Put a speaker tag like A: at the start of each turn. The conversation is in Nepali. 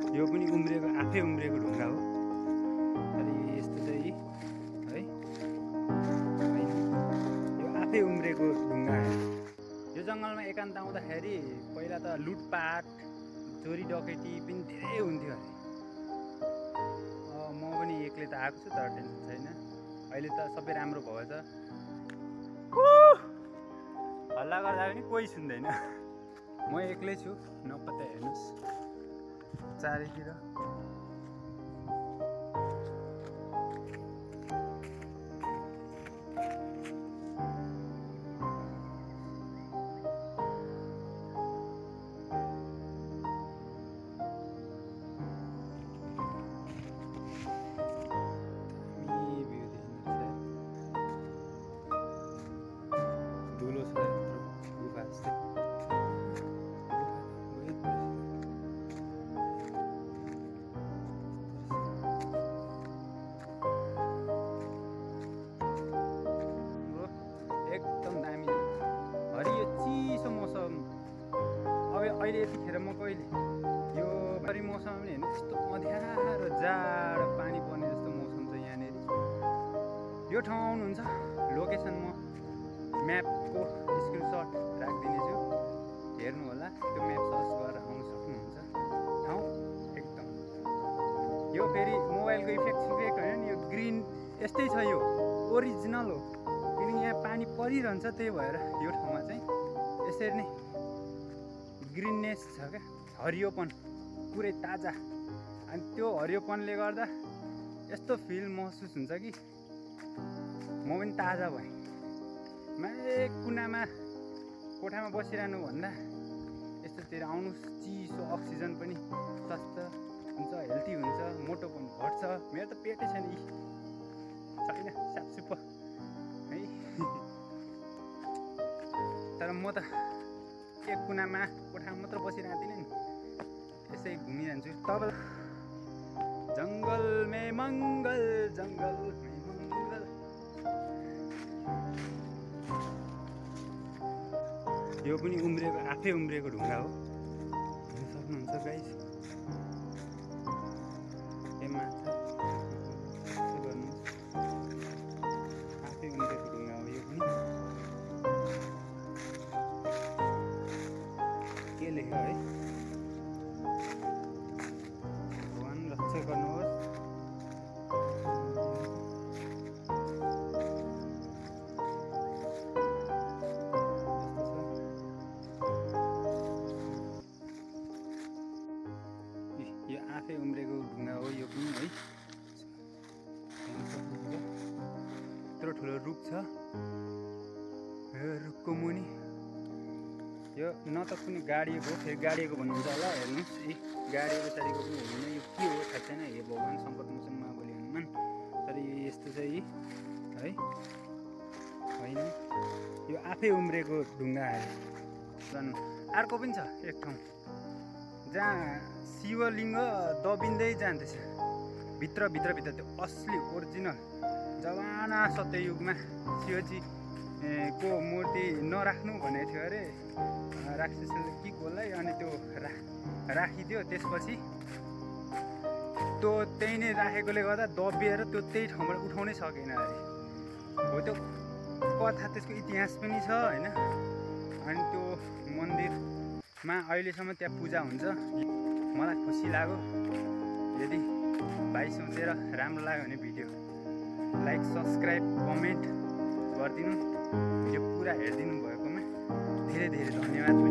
A: यो पनि उम्रेको आफै उम्रेको ढुङ्गा हो। तर यस्तो चाहिँ है यो आफै उम्रेको ढुङ्गा हो। यो जङ्गलमा एकान्त आउँदाखेरि पहिला त लुटपाट चोरी डकैती पनि धेरै हुन्थ्यो अरे। म पनि एक्लै त आएको छु तर टेन्सन छैन। अहिले त सबै राम्रो भएछ। हल्ला गर्दा पनि कोही सुन्दैन। म एक्लै छु, नपत्ता हेर्नुहोस् चारैतिर। एकदम दामी हरियो चिसो मौसम। अब अहिले यतिखेर म कहिले यो बारी मौसममा पनि हेर्नु यस्तो अँध्यारो जाडो पानी पर्ने जस्तो मौसम छ यहाँनिर। यो ठाउँ आउनुहुन्छ, लोकेसन म म्यापको स्क्रिनसट राखिदिनेछु, हेर्नु होला। त्यो म्याप सर्च गरेर आउनु सक्नुहुन्छ। ठाउँ एकदम यो फेरि मोबाइलको इफेक्ट सिफेक्ट होइन नि, यो ग्रिन यस्तै छ, यो ओरिजिनल हो। किनकि यहाँ पानी परिरहन्छ, त्यही भएर यो ठाउँमा चाहिँ यसरी नै ग्रिननेस छ क्या, हरियोपन पुरै ताजा। अनि त्यो हरियोपनले गर्दा यस्तो फिल महसुस हुन्छ कि म पनि ताजा भएँ। एक कुनामा कोठामा बसिरहनु भन्दा यस्तोतिर आउनुहोस्, चिसो अक्सिजन पनि स्वास्थ्य हुन्छ, हेल्थी हुन्छ, मोटोपन घट्छ। मेरो त पेटै छैन, छैन स्यापसुप है। तर म त एक कुनामा कोठामा मात्र बसिरहदिनँ नि, यसै घुमिरहन्छु। तपाईँ जङ्गल मे मङ्गल, जङ्गल मे मङ्गल। यो पनि उम्रेको आफै उम्रेको ढुङ्गा हो, हेर्न सक्नुहुन्छ गाइस। ए माछा गर्नुहोस्, आफै उम्रेको ढुङ्गा हो यो पनि। के लेख्यो है, भगवान रक्षा गर्नुहोस्। यो आफै उम्रेको ढुङ्गा हो यो पनि है। यत्रो ठुलो रुख छ, यो रुखको मुनि यो न त कुनै गाडिएको, फेरि गाडिएको भन्नुहुन्छ होला। हेर्नुहोस्, गाडिएको साडीको पनि हुँदैन। यो के हो थाहा छैन। हे भगवान शङ्कर मोचन महाबली हनुमान। तर यो यस्तो चाहिँ है होइन, यो आफै उम्रेको ढुङ्गा आयो। झन् अर्को पनि छ एक ठाउँ जहाँ शिवलिङ्ग दबिँदै जाँदैछ भित्र त्यो असली ओरिजिनल जमाना सत्ययुगमा शिवजी को मूर्ति नराख्नु भनेको थियो अरे राक्षसले कि कसलाई। अनि त्यो राखिदियो, त्यसपछि त्यो त्यही नै राखेकोले गर्दा दबिएर त्यो त्यही ठाउँबाट उठाउनै सकेन अरे। हो त्यो कथा, त्यसको इतिहास पनि छ होइन। अनि त्यो मन्दिरमा अहिलेसम्म त्यहाँ पूजा हुन्छ। मलाई खुसी लाग्यो। यदि भाइ सोचेर राम्रो लाग्यो भने भिडियो लाइक, सब्सक्राइब, कमेन्ट गरिदिनु। भिडियो पुरा हेरिदिनु भएकोमा धेरै धेरै धन्यवाद।